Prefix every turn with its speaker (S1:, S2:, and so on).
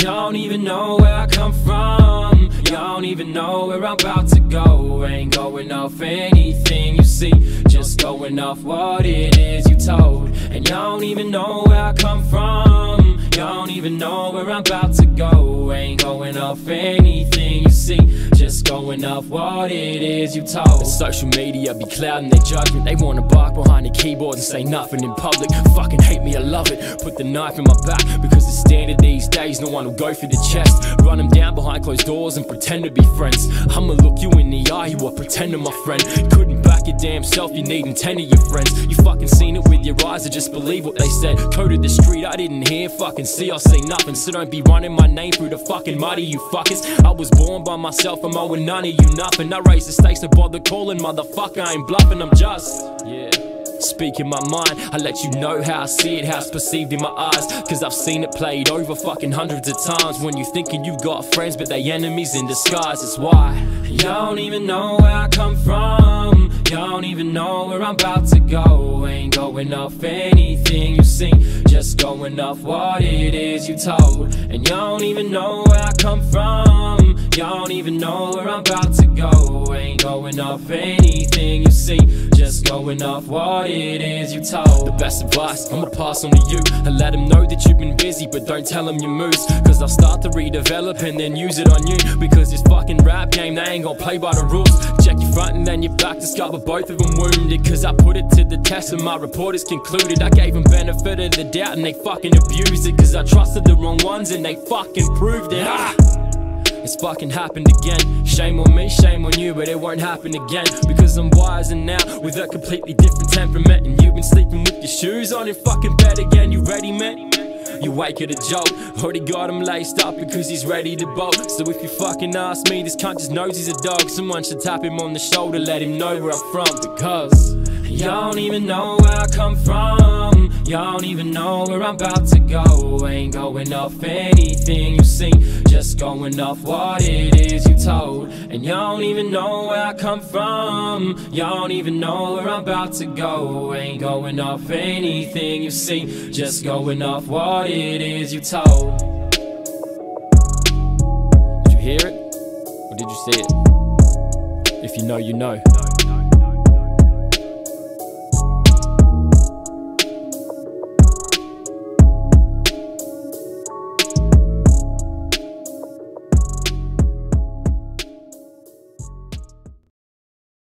S1: Y'all don't even know where I come from. Y'all don't even know where I'm about to go. Ain't going off anything you see, just going off what it is you told. And y'all don't even know where I come from. Y'all don't even know where I'm about to go. Ain't going off anything you see, just going off what it is you told. And social media be clouding their judgment. They wanna bark behind the keyboard and say nothing in public. Fucking hate me, I love it. Put the knife in my back, because it's standard these days. No one will go for the chest. Run them down behind closed doors and pretend to be friends. I'ma look you in the eye, you are pretending, my friend. Couldn't back your damn self, you needin' 10 of your friends. You fucking seen it with your eyes, or just believe what they said. Coded the street, I didn't hear, fucking see, I say nothing. So don't be running my name through the fucking muddy, you fuckers. I was born by myself, I'm owing none of you nothing. I raise the stakes, to bother calling, motherfucker, I ain't bluffing, I'm just, yeah, speaking my mind. I let you know how I see it, how it's perceived in my eyes. Cause I've seen it played over fucking hundreds of times. When you thinking you got friends, but they enemies in disguise. That's why y'all don't even know where I come from. Y'all don't even know where I'm about to go. Ain't going off anything you see, just going off what it is you told. And y'all don't even know where I come from. Y'all don't even know where I'm about to go. Ain't going off anything you see, just going off what it is you told. The best advice I'ma pass on to you, and let them know that you've been busy, but don't tell them your moves. Cause I'll start to redevelop and then use it on you. Because this fucking rap game, they ain't gon' play by the rules. Check your front and then your back, discover both of them wounded. Cause I put it to the test and my report is concluded. I gave them benefit of the doubt and they fucking abused it. Cause I trusted the wrong ones and they fucking proved it. It's fucking happened again. Shame on me, shame on you, but it won't happen again. Because I'm wiser now, with a completely different temperament. And you've been sleeping with your shoes on in fucking bed again. You ready, man? You wake at a joke, already got him laced up because he's ready to bolt. So if you fucking ask me, this cunt just knows he's a dog. Someone should tap him on the shoulder, let him know where I'm from. Because y'all don't even know where I come from. Y'all don't even know where I'm about to go. Ain't going off anything you see, just going off what it is you told. And y'all don't even know where I come from. Y'all don't even know where I'm about to go. Ain't going off anything you see, just going off what it is you told. Did you hear it? Or did you see it? If you know, you know.